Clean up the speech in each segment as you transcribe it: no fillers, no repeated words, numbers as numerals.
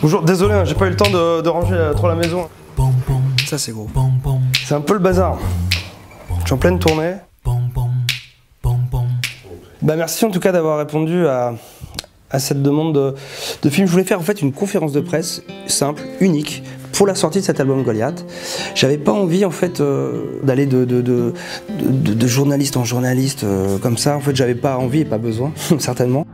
Bonjour, désolé, hein, j'ai pas eu le temps de ranger trop la maison. Ça c'est gros. C'est un peu le bazar. Je suis en pleine tournée. Bah merci en tout cas d'avoir répondu à cette demande de film. Je voulais faire en fait une conférence de presse simple, unique, pour la sortie de cet album Goliath. J'avais pas envie en fait d'aller de journaliste en journaliste comme ça. En fait j'avais pas envie et pas besoin, certainement.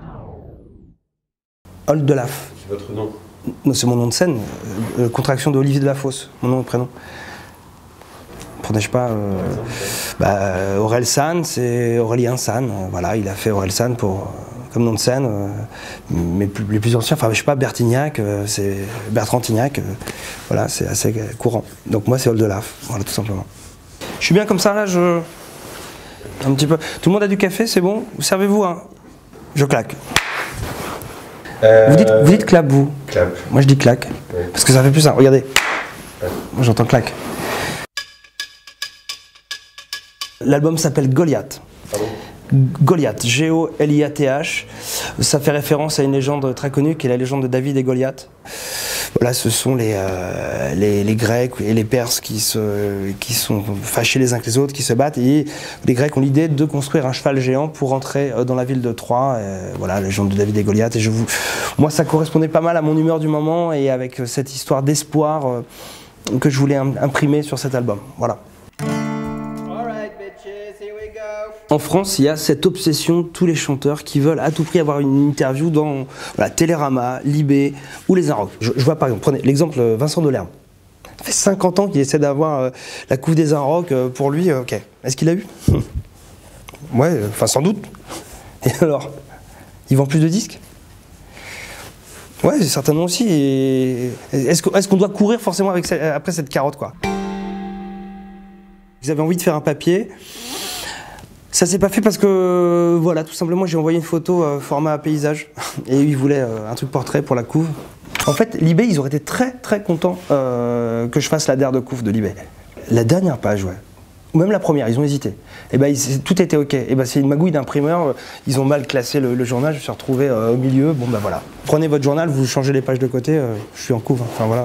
Old Delaf. C'est votre nom? C'est mon nom de scène, contraction d'Olivier Delafosse, mon nom et prénom. Prenez-je pas Aurel San, c'est Aurélien San, voilà, il a fait Aurel San comme nom de scène, mais les plus anciens, enfin je sais pas, Bertignac, c'est Bertrand Tignac, voilà, c'est assez courant. Donc moi c'est Old Delaf, voilà tout simplement. Je suis bien comme ça là, un petit peu. Tout le monde a du café, c'est bon? Servez-vous, hein? Je claque. Vous dites clap, vous? Clap. Moi je dis claque, ouais. Parce que ça fait plus simple, regardez. Ouais. Moi j'entends claque. L'album s'appelle Goliath. Pardon? Goliath, G-O-L-I-A-T-H. Ça fait référence à une légende très connue qui est la légende de David et Goliath. Voilà, ce sont les Grecs et les Perses qui sont fâchés les uns que les autres, qui se battent. Et les Grecs ont l'idée de construire un cheval géant pour entrer dans la ville de Troie. Voilà, la légende de David et Goliath. Et moi, ça correspondait pas mal à mon humeur du moment et avec cette histoire d'espoir que je voulais imprimer sur cet album. Voilà. En France, il y a cette obsession de tous les chanteurs qui veulent à tout prix avoir une interview dans Télérama, Libé ou les Inrocks. Je vois par exemple, prenez l'exemple Vincent Delerme. Ça fait 50 ans qu'il essaie d'avoir la couve des Inrocks pour lui, ok. Est-ce qu'il a eu? Ouais, enfin sans doute. Et alors? Il vend plus de disques? Ouais, certainement aussi. Est-ce qu'on doit courir forcément après cette carotte, quoi? Ils avaient envie de faire un papier. Ça s'est pas fait parce que, voilà, tout simplement, j'ai envoyé une photo format paysage et ils voulaient un truc portrait pour la couve. En fait, Libé, ils auraient été très très contents que je fasse la der de couve de Libé. La dernière page, ouais, ou même la première, ils ont hésité. Et ben, tout était ok. Et ben, c'est une magouille d'imprimeur, ils ont mal classé le journal, je me suis retrouvé au milieu. Bon, ben voilà. Prenez votre journal, vous changez les pages de côté, je suis en couve, enfin voilà.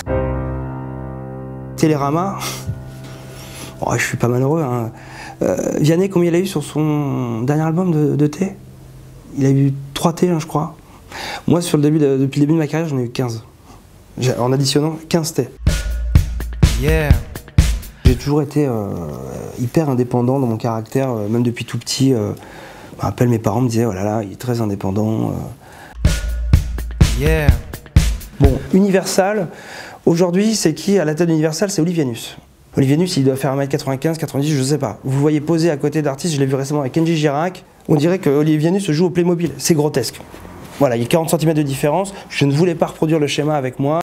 Télérama, oh, je suis pas malheureux, hein. Vianney, combien il a eu sur son dernier album de thé? Il a eu 3 thés, hein, je crois. Moi, depuis le début de ma carrière, j'en ai eu 15. En additionnant 15 thés. Yeah. J'ai toujours été hyper indépendant dans mon caractère, même depuis tout petit. Je me rappelle, mes parents me disaient, oh là là, il est très indépendant. Yeah. Bon, Universal, aujourd'hui, c'est qui à la tête d'Universal? C'est Olivier Nus. Olivier Nus, il doit faire 1m95, 90, je sais pas. Vous le voyez poser à côté d'artistes, je l'ai vu récemment avec Kenji Girac. On dirait que Olivier Nus se joue au Playmobil. C'est grotesque. Voilà, il y a 40 cm de différence. Je ne voulais pas reproduire le schéma avec moi.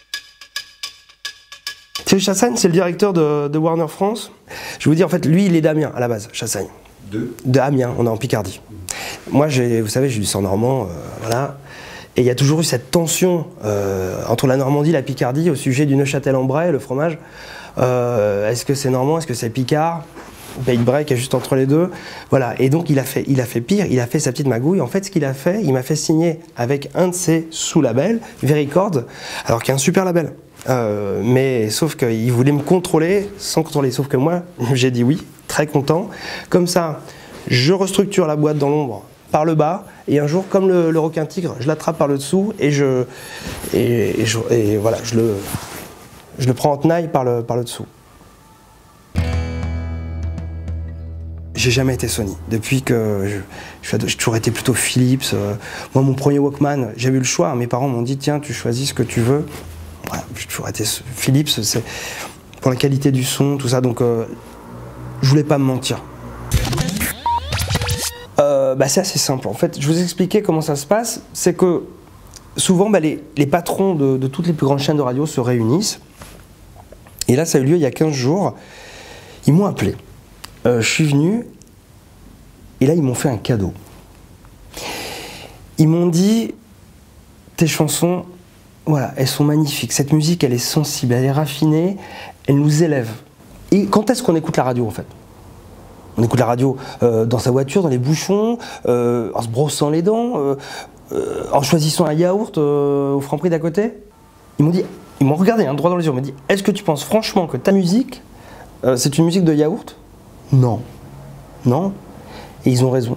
Thierry Chassagne, c'est le directeur de Warner France. Je vous dis, en fait, lui, il est d'Amiens à la base, Chassagne. De Amiens, on est en Picardie. Moi, vous savez, j'ai du sang normand, voilà. Et il y a toujours eu cette tension entre la Normandie et la Picardie au sujet du Neuchâtel-en-Bray, le fromage. Est-ce que c'est normand, est-ce que c'est picard? Pays de Bray qui est juste entre les deux. Voilà, et donc il a fait pire, il a fait sa petite magouille. En fait, ce qu'il a fait, il m'a fait signer avec un de ses sous-labels, Vericord, alors qu'il y a un super label. Mais sauf qu'il voulait me contrôler sans contrôler. Sauf que moi, j'ai dit oui, très content. Comme ça, je restructure la boîte dans l'ombre par le bas, et un jour, comme le requin tigre, je l'attrape par le dessous et voilà, je le prends en tenaille par le dessous. J'ai jamais été Sony. Depuis que j'ai toujours été plutôt Philips. Moi, mon premier Walkman, j'ai eu le choix. Mes parents m'ont dit, tiens, tu choisis ce que tu veux. Voilà, j'ai toujours été Philips, c'est pour la qualité du son, tout ça. Donc, je voulais pas me mentir. C'est assez simple. En fait, je vous expliquais comment ça se passe. C'est que souvent, les patrons de toutes les plus grandes chaînes de radio se réunissent. Et là, ça a eu lieu il y a 15 jours. Ils m'ont appelé. Je suis venu. Et là, ils m'ont fait un cadeau. Ils m'ont dit, tes chansons, voilà, elles sont magnifiques. Cette musique, elle est sensible, elle est raffinée, elle nous élève. Et quand est-ce qu'on écoute la radio, en fait? On écoute la radio dans sa voiture, dans les bouchons, en se brossant les dents, en choisissant un yaourt au Franprix d'à côté. ils m'ont regardé droit dans les yeux, ils m'ont dit, est-ce que tu penses franchement que ta musique, c'est une musique de yaourt? Non. Non. Et ils ont raison.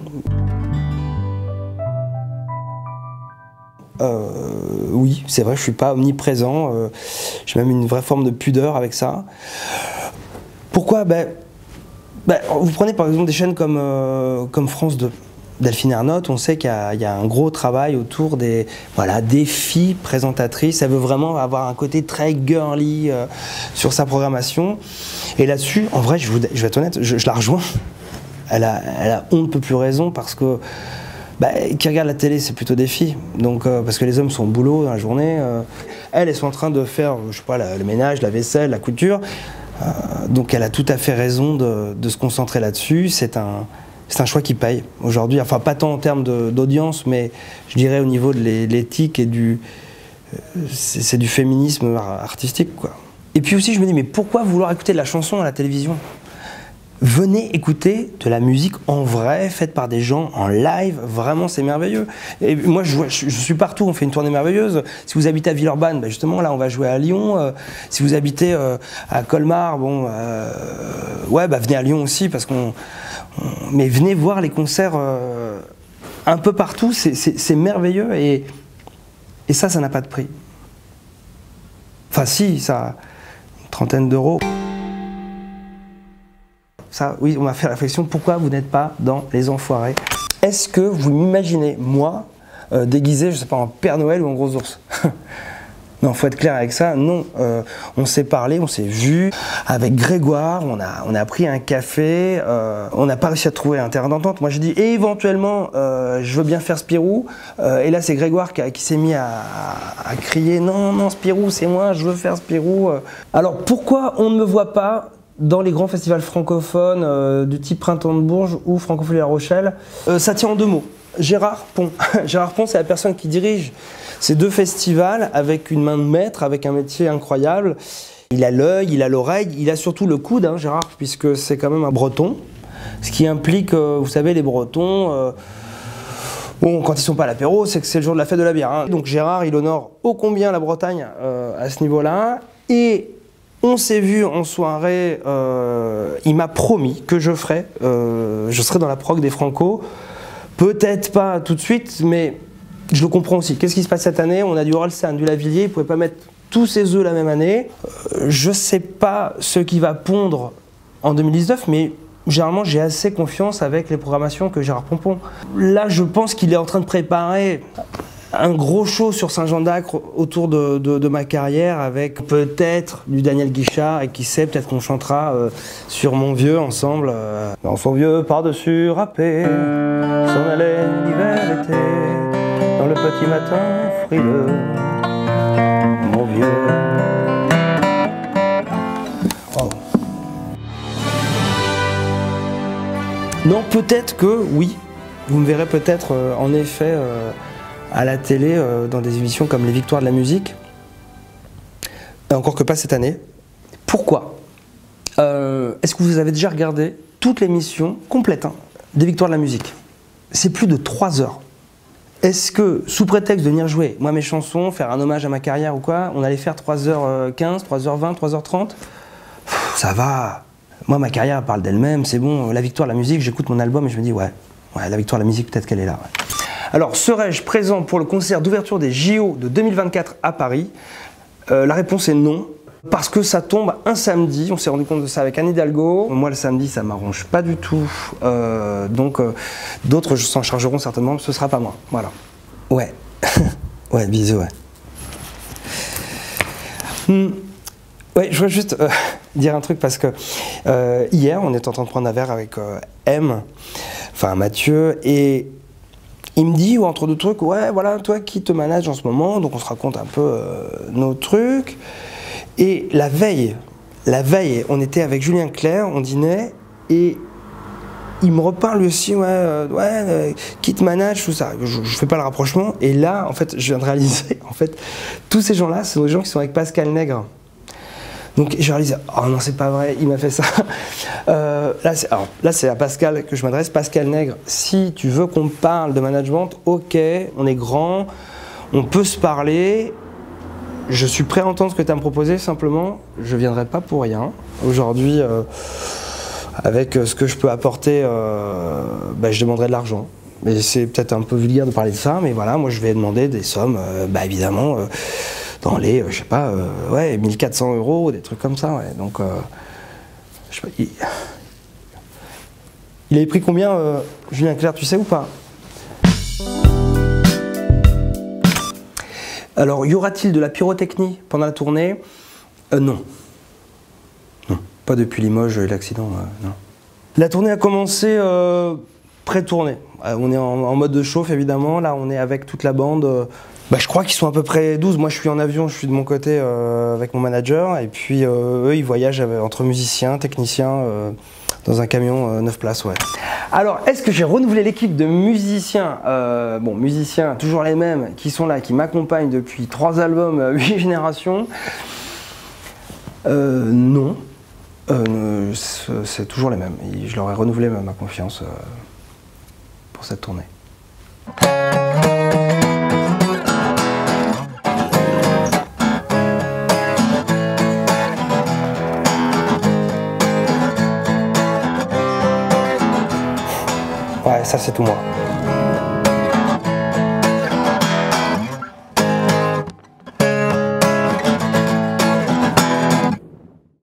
Oui, c'est vrai, je suis pas omniprésent, j'ai même une vraie forme de pudeur avec ça. Pourquoi? Vous prenez par exemple des chaînes comme France 2, Delphine Ernotte, on sait qu'il y a un gros travail autour des filles présentatrices. Elle veut vraiment avoir un côté très girly sur sa programmation. Et là-dessus, en vrai, je vais être honnête, je la rejoins. Elle a on ne peut plus raison parce que qui regarde la télé, c'est plutôt des filles. Donc, parce que les hommes sont au boulot dans la journée. Elles sont en train de faire, je sais pas, le ménage, la vaisselle, la couture. Donc elle a tout à fait raison de se concentrer là-dessus. C'est un choix qui paye aujourd'hui. Enfin, pas tant en termes d'audience, mais je dirais au niveau de l'éthique et c'est du féminisme artistique, quoi. Et puis aussi, je me dis, mais pourquoi vouloir écouter de la chanson à la télévision? Venez écouter de la musique en vrai, faite par des gens en live, vraiment c'est merveilleux. Et moi je suis partout, on fait une tournée merveilleuse. Si vous habitez à Villeurbanne, justement là on va jouer à Lyon. Si vous habitez à Colmar, venez à Lyon aussi parce mais venez voir les concerts un peu partout, c'est merveilleux et ça n'a pas de prix. Enfin si, ça a une trentaine d'euros. Ça, oui, on m'a fait la réflexion, pourquoi vous n'êtes pas dans Les Enfoirés? Est-ce que vous m'imaginez, moi, déguisé, je sais pas, en Père Noël ou en gros ours? Non, faut être clair avec ça. Non, on s'est parlé, on s'est vu avec Grégoire, on a pris un café, on n'a pas réussi à trouver un terrain d'entente. Moi, j'ai dit, et éventuellement, je veux bien faire Spirou. Et là, c'est Grégoire qui s'est mis à crier, non, non, Spirou, c'est moi, je veux faire Spirou. Alors, pourquoi on ne me voit pas dans les grands festivals francophones du type Printemps de Bourges ou Francophonie La Rochelle? Ça tient en deux mots. Gérard Pont. Gérard Pont, c'est la personne qui dirige ces deux festivals avec une main de maître, avec un métier incroyable. Il a l'œil, il a l'oreille, il a surtout le coude, Gérard, puisque c'est quand même un breton. Ce qui implique, vous savez, les bretons, quand ils sont pas à l'apéro, c'est que c'est le jour de la fête de la bière. Donc Gérard, il honore ô combien la Bretagne à ce niveau-là. Et on s'est vu en soirée, il m'a promis que je serai dans la prog des Franco. Peut-être pas tout de suite, mais je le comprends aussi. Qu'est-ce qui se passe cette année? On a du Orelsan, du Lavilliers, il ne pouvait pas mettre tous ses œufs la même année. Je ne sais pas ce qui va pondre en 2019, mais généralement j'ai assez confiance avec les programmations que Gérard Pompon. Là, je pense qu'il est en train de préparer un gros show sur Saint-Jean-d'Acre autour de ma carrière avec peut-être du Daniel Guichard et qui sait, peut-être qu'on chantera sur Mon Vieux ensemble. Dans son vieux par-dessus râpé, s'en allait l'hiver été, dans le petit matin frileux, mon vieux. Oh. Non, peut-être que oui, vous me verrez peut-être en effet à la télé, dans des émissions comme Les Victoires de la musique. Encore que pas cette année. Pourquoi? Est-ce que vous avez déjà regardé toute l'émission complète des Victoires de la musique? C'est plus de 3 heures. Est-ce que, sous prétexte de venir jouer, moi mes chansons, faire un hommage à ma carrière ou quoi, on allait faire 3h15, 3h20, 3h30? Ça va. Moi ma carrière parle d'elle-même, c'est bon. La Victoire de la musique, j'écoute mon album et je me dis ouais, la Victoire de la musique, peut-être qu'elle est là. Ouais. Alors, serais-je présent pour le concert d'ouverture des JO de 2024 à Paris? La réponse est non, parce que ça tombe un samedi. On s'est rendu compte de ça avec Anne Hidalgo. Moi, le samedi, ça m'arrange pas du tout. Donc, d'autres s'en chargeront certainement, ce sera pas moi. Voilà. Ouais. Ouais, bisous, ouais. Ouais, je veux juste dire un truc parce que hier, on était en train de prendre un verre avec Mathieu, et il me dit, entre deux trucs, ouais, voilà, toi qui te manages en ce moment, donc on se raconte un peu nos trucs. Et la veille, on était avec Julien Clerc, on dînait, et il me reparle lui aussi, qui te manage, tout ça. Je fais pas le rapprochement, et là, en fait, je viens de réaliser, en fait, tous ces gens-là, c'est des gens qui sont avec Pascal Nègre. Donc je réalise, oh non, c'est pas vrai, il m'a fait ça. Là, c'est à Pascal que je m'adresse. Pascal Nègre, si tu veux qu'on parle de management, ok, on est grand, on peut se parler, Je suis prêt à entendre ce que tu as à me proposer, simplement, je viendrai pas pour rien. Aujourd'hui, avec ce que je peux apporter, je demanderai de l'argent. Mais c'est peut-être un peu vulgaire de parler de ça, mais voilà, moi je vais demander des sommes, évidemment, dans les, je sais pas, 1400 €, des trucs comme ça, ouais. Donc, je sais pas, il avait pris combien, Julien Clerc, tu sais ou pas? Alors, y aura-t-il de la pyrotechnie pendant la tournée? Non. Non, pas depuis Limoges et l'accident, non. La tournée a commencé pré-tournée. On est en mode de chauffe, évidemment. Là, on est avec toute la bande. Je crois qu'ils sont à peu près 12. Moi, je suis en avion, je suis de mon côté avec mon manager. Et puis, eux, ils voyagent entre musiciens, techniciens, dans un camion 9 places, ouais. Alors, est-ce que j'ai renouvelé l'équipe de musiciens musiciens, toujours les mêmes, qui sont là, qui m'accompagnent depuis 3 albums, 8 générations? Non. C'est toujours les mêmes. Et je leur ai renouvelé ma confiance pour cette tournée. Ouais, ça c'est tout moi.